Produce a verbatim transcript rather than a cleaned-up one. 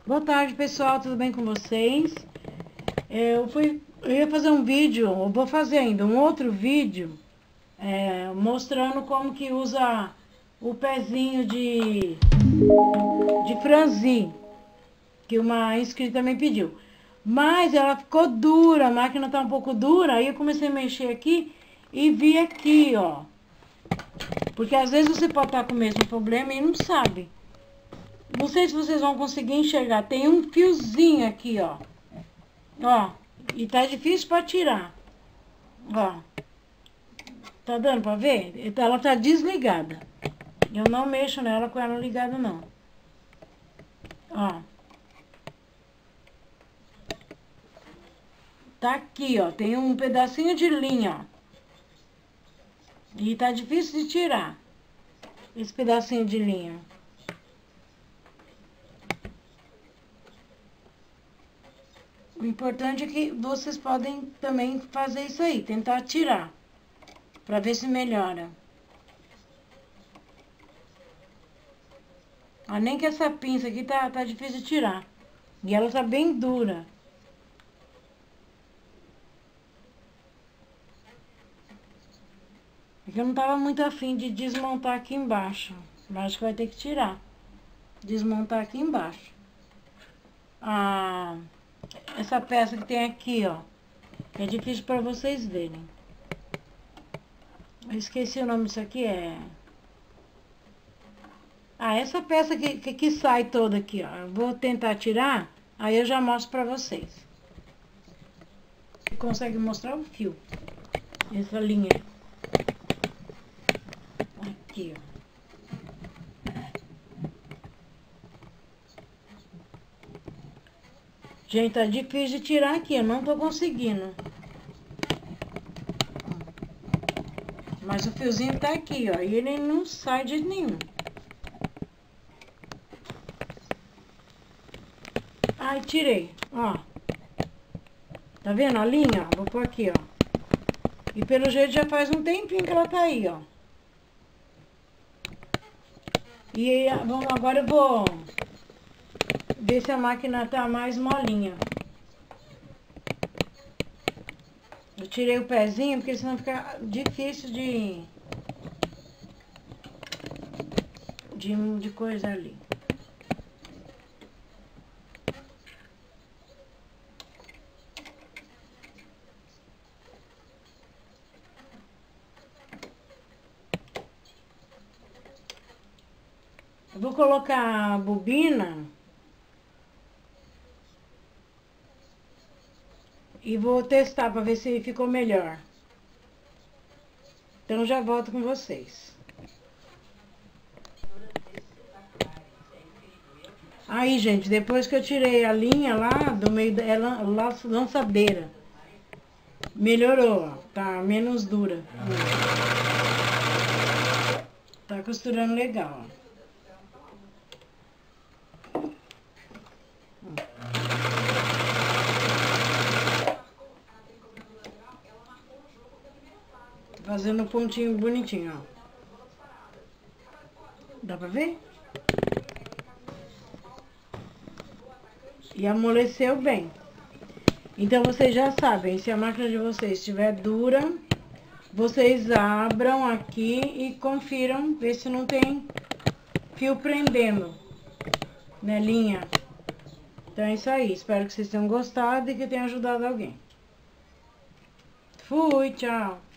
Boa tarde, pessoal, tudo bem com vocês? Eu, fui, eu ia fazer um vídeo, eu vou fazer ainda um outro vídeo, é, mostrando como que usa o pezinho de, de franzi, que uma inscrita me pediu. Mas ela ficou dura, a máquina tá um pouco dura, aí eu comecei a mexer aqui e vi aqui, ó. Porque às vezes você pode estar com o mesmo problema e não sabe. Não sei se vocês vão conseguir enxergar. Tem um fiozinho aqui, ó. Ó. E tá difícil pra tirar. Ó. Tá dando pra ver? Ela tá desligada. Eu não mexo nela com ela ligada, não. Ó. Tá aqui, ó. Tem um pedacinho de linha, ó. E tá difícil de tirar. Esse pedacinho de linha. O importante é que vocês podem também fazer isso aí, tentar tirar, pra ver se melhora. Ah, nem que essa pinça aqui tá, tá difícil de tirar. E ela tá bem dura. É que eu não tava muito afim de desmontar aqui embaixo. Mas acho que vai ter que tirar. Desmontar aqui embaixo. Ah... Essa peça que tem aqui, ó. É difícil pra vocês verem. Eu esqueci o nome disso aqui, é... Ah, essa peça que, que, que sai toda aqui, ó. Eu vou tentar tirar, aí eu já mostro pra vocês. Você consegue mostrar o fio. Essa linha. Aqui, ó. Gente, tá difícil de tirar aqui, eu não tô conseguindo. Mas o fiozinho tá aqui, ó, e ele não sai de nenhum. Ai, tirei, ó. Tá vendo a linha? Vou pôr aqui, ó. E pelo jeito já faz um tempinho que ela tá aí, ó. E agora eu vou ver se a máquina tá mais molinha. Eu tirei o pezinho, porque senão fica difícil de... De, de coisa ali. Eu vou colocar a bobina... E vou testar para ver se ficou melhor. Então já volto com vocês. Aí, gente, depois que eu tirei a linha lá do meio da ela, lançadeira, melhorou, ó. Tá menos dura. Tá costurando legal, ó. Fazendo um pontinho bonitinho, ó. Dá pra ver? E amoleceu bem. Então, vocês já sabem, se a máquina de vocês estiver dura, vocês abram aqui e confiram, ver se não tem fio prendendo, né, linha. Então, é isso aí. Espero que vocês tenham gostado e que tenha ajudado alguém. Fui, tchau.